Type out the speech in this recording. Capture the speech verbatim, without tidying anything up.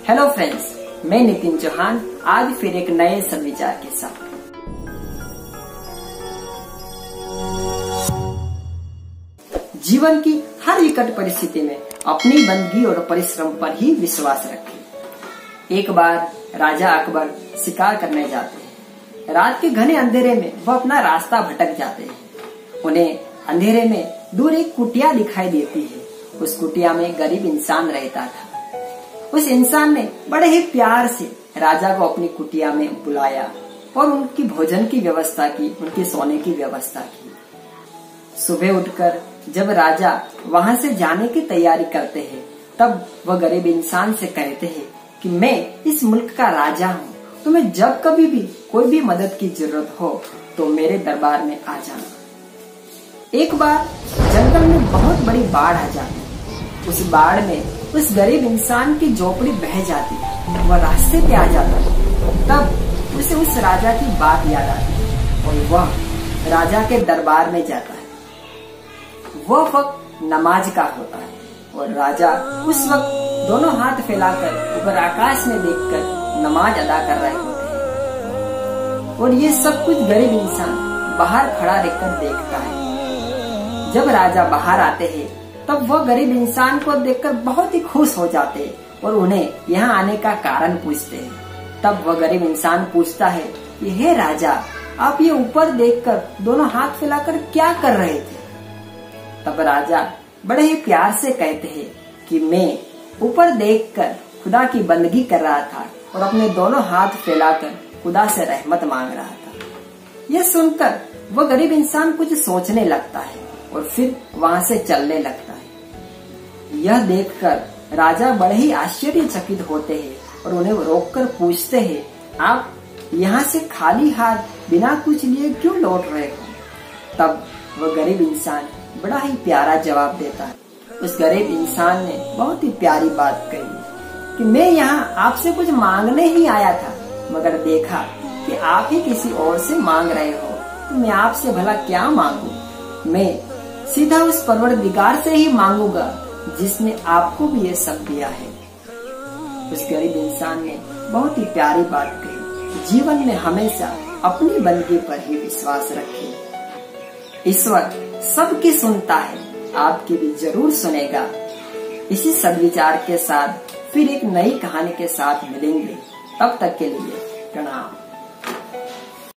Hello friends, मैं नितिन चौहान आज फिर एक नए सदविचार के साथ। जीवन की हर विकट परिस्थिति में अपनी बंदगी और परिश्रम पर ही विश्वास रखें। एक बार राजा अकबर शिकार करने जाते हैं। रात के घने अंधेरे में वह अपना रास्ता भटक जाते हैं। उन्हें अंधेरे में दूर एक कुटिया दिखाई देती है। उस कुटिया में गरीब इंसान रहता था। उस इंसान ने बड़े ही प्यार से राजा को अपनी कुटिया में बुलाया और उनकी भोजन की व्यवस्था की, उनके सोने की व्यवस्था की। सुबह उठकर जब राजा वहां से जाने की तैयारी करते हैं, तब वह गरीब इंसान से कहते हैं कि मैं इस मुल्क का राजा हूँ, तुम्हें जब कभी भी कोई भी मदद की जरूरत हो तो मेरे दरबार में आ जाना। एक बार जंगल में बहुत बड़ी बाढ़ आ जाती। उस बाढ़ में उस गरीब इंसान की झोपड़ी बह जाती, वह रास्ते पे आ जाता। तब उसे उस राजा की बात याद आती और वह राजा के दरबार में जाता है। वह वक्त नमाज का होता है और राजा उस वक्त दोनों हाथ फैलाकर ऊपर आकाश में देखकर नमाज अदा कर रहे होते हैं। और ये सब कुछ गरीब इंसान बाहर खड़ा रहकर देखता है। जब राजा बाहर आते हैं तब वह गरीब इंसान को देखकर बहुत ही खुश हो जाते हैं और उन्हें यहाँ आने का कारण पूछते हैं। तब वह गरीब इंसान पूछता है कि हे राजा, आप ये ऊपर देखकर दोनों हाथ फैलाकर क्या कर रहे थे? तब राजा बड़े ही प्यार से कहते हैं कि मैं ऊपर देखकर खुदा की बंदगी कर रहा था और अपने दोनों हाथ फैलाकर खुदा से रहमत मांग रहा था। यह सुनकर वह गरीब इंसान कुछ सोचने लगता है और फिर वहां से चलने लगता है। यह देखकर राजा बड़े ही आश्चर्यचकित होते हैं और उन्हें रोककर पूछते हैं, आप यहाँ से खाली हाथ बिना कुछ लिए क्यों लौट रहे हो? तब वह गरीब इंसान बड़ा ही प्यारा जवाब देता है। उस गरीब इंसान ने बहुत ही प्यारी बात कही कि मैं यहाँ आपसे कुछ मांगने ही आया था, मगर देखा कि आप ही किसी और से मांग रहे हो, तो मैं आपसे भला क्या मांगू? मैं सीधा उस परवरदिगार से ही मांगूंगा जिसने आपको भी ये सब दिया है। उस गरीब इंसान ने बहुत ही प्यारी बात कही। जीवन में हमेशा अपनी बंदगी पर ही विश्वास रखें। ईश्वर सबकी सुनता है, आपकी भी जरूर सुनेगा। इसी सद्विचार के साथ फिर एक नई कहानी के साथ मिलेंगे। तब तक के लिए प्रणाम।